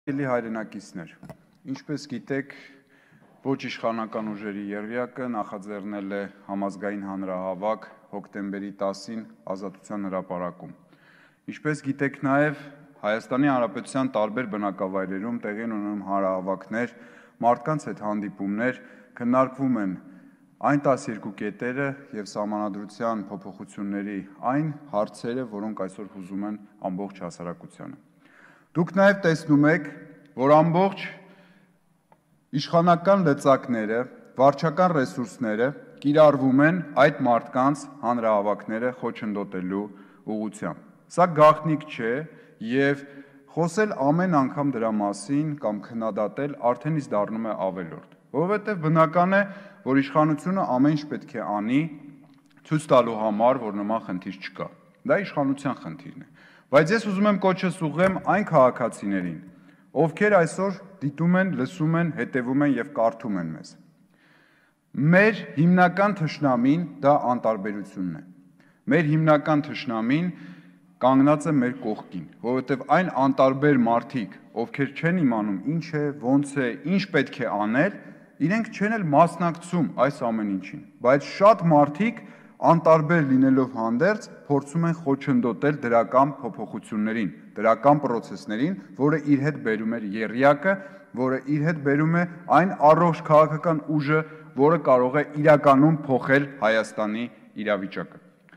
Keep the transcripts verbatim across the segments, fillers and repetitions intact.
Ելի հայրենակիցներ, ինչպես գիտեք, ոչ իշխանական ուժերի եռյակը նախաձեռնել է համազգային հանրահավաք հոկտեմբերի տասին Ազատության հրապարակում։ Ինչպես գիտեք նաև, Հայաստանի Հանրապետության տարբեր բնակավայրերում տեղի են ունենում հանրահավաքներ, մարդկանց հետ հանդիպումներ, քննարկվում են այն տասներկու կետերը և սահմանադրության փոփոխությունների այն հարցերը, որոնք այսօր հուզում են ամբողջ հասարակությանը։ Դուք նաև տեսնում եք, որ ամբողջ իշխանական լծակները, վարչական ռեսուրսները կիրառվում են այդ մարդկանց հանրահավաքները խոչընդոտելու ուղղությամբ։ Սա գաղտնիք չէ և խոսել ամեն անգամ դրա մասին կամ քննադատել արդեն իսկ դառնում է ավելորդ, որովհետև բնական է, որ իշխանությունը ամեն ինչ պետք է անի ցույց տալու համար, որ նման խնդիր չկա։ Դա իշխանության խնդիրն է։ Բայց ես ուզում եմ կոչս ուղղեմ այն քաղաքացիներին, ովքեր այսօր դիտում են, լսում են, հետևում են և կարդում են մեզ։ Մեր հիմնական թշնամին դա անտարբերությունն է։ Մեր հիմնական թշնամին կանգնած է մեր կողքին, որովհետև այն անտարբեր մարդիկ, ովքեր չեն իմանում ինչ է, ոնց է, ինչ պետք է անել, իրենք չեն էլ մասնակցում այս ամեն ինչին, բայց շատ մարդիկ անտարբեր լինելով հանդերձ փորձում են խոչընդոտել դրական փոփոխություններին, դրական պրոցեսներին, որը իր հետ բերում է եռյակը, որը իր հետ բերում է այն առողջ քաղաքական ուժը, որը կարող է իրականում փոխել Հայաստանի իրավիճակը։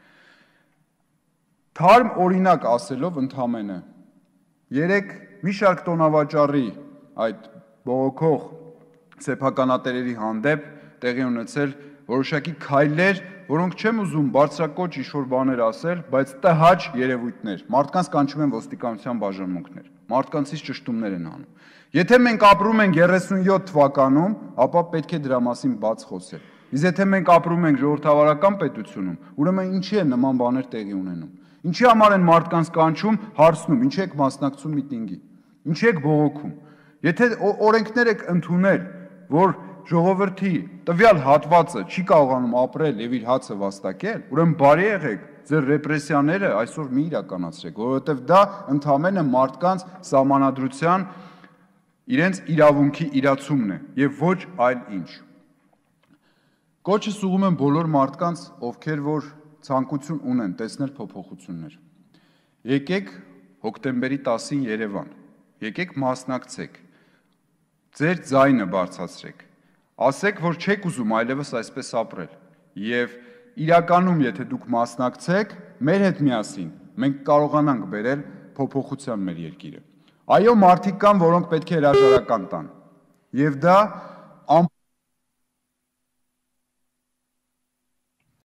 Թարմ օրինակ ասելով ընդամենը, երեկ մի շարք տոնավաճառի այդ բողոքող սեփականատերերի հանդեպ տեղի ունեցել որոշակի քայլեր, որոնք չեմ ուզում բարձրակոչ ինչ-որ բաներ ասել, բայց տհաճ երևույթներ, մարդկանց կանչում են ոստիկանության բաժանմունքներ, մարդկանցից ճշտումներ են անում։ Եթե մենք ապրում ենք երեսունյոթ թվականում, ապա պետք է դրա մասին բաց խոսել։ Իսկ եթե մենք ապրում ենք ժողովրդավարական պետությունում, ուրեմն ինչի է նման բաներ տեղի ունենում։ Ինչի համար են մարդկանց կանչում, հարցնում, ինչի եք մասնակցում միտինգի, ինչի եք բողոքում։ Եթե օրենքներ եք ընդունել, որ ժողովրդի տվյալ հատվածը չի կարողանում ապրել և իր հացը վաստակել, ուրեմն բարի եղեք, ձեր ռեպրեսիաները այսօր մի իրականացրեք, որովհետև դա ընդամենը մարդկանց սահմանադրության իրենց իրավունքի իրացումն է և ոչ այլ ինչ։ Կոչս ուղղում եմ բոլոր մարդկանց, ովքեր որ ցանկություն ունեն տեսնել փոփոխություններ։ Եկեք հոկտեմբերի տասին Երևան, եկեք մասնակցեք, ձեր ձայնը բարձրացրեք, ասեք, որ չեք ուզում այլևս այսպես ապրել և իրականում, եթե դուք մասնակցեք, մեր հետ միասին մենք կարողանանք բերել փոփոխության մեր երկիրը։ Այո, մարդիկ կան, որոնք պետք է հրաժարական տան և դա